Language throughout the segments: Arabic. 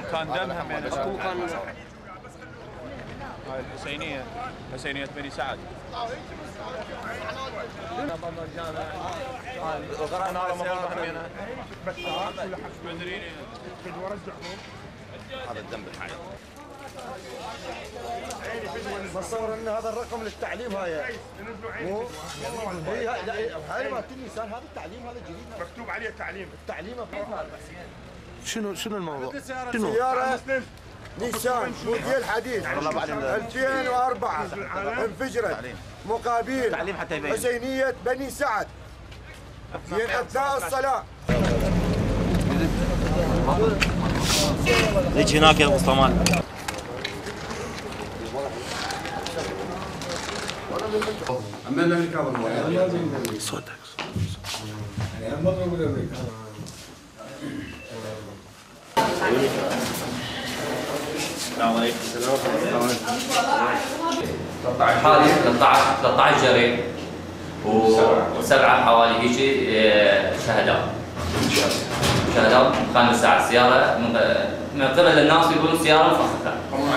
مكان دم هم يعني اكو مكان. هاي الحسينيه، حسينيه بني سعد. انا على مضربه همينه هذا الذنب الحقيقي. بتصور ان هذا الرقم للتعليم هاي مو هي هاي ما النيسان هذا التعليم هذا جديد مكتوب عليه تعليم. التعليم شنو الموضوع؟ سيارة نيسان موديل حديث 2004 انفجرت مقابل حسينية بني سعد في اثناء الصلاة. ليش هناك يا ابو صمان؟ صوتك. السلام عليكم. حوالي 13 جريح وسبعه حوالي هيك شهداء كانوا ساعة السيارة من قبل الناس يقولون سيارة مفخخة.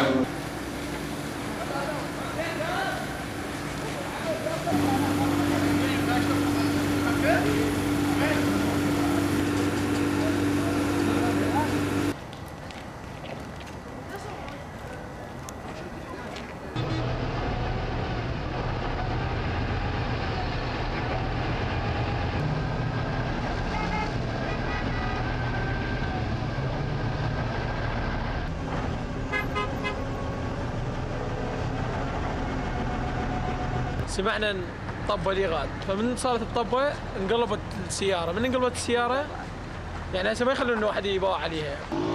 سمعنا طبة ليغاد، فمن صارت الطبة انقلبت السيارة، من انقلبت السيارة يعني هسه ما يخلون انه واحد يباوع عليها.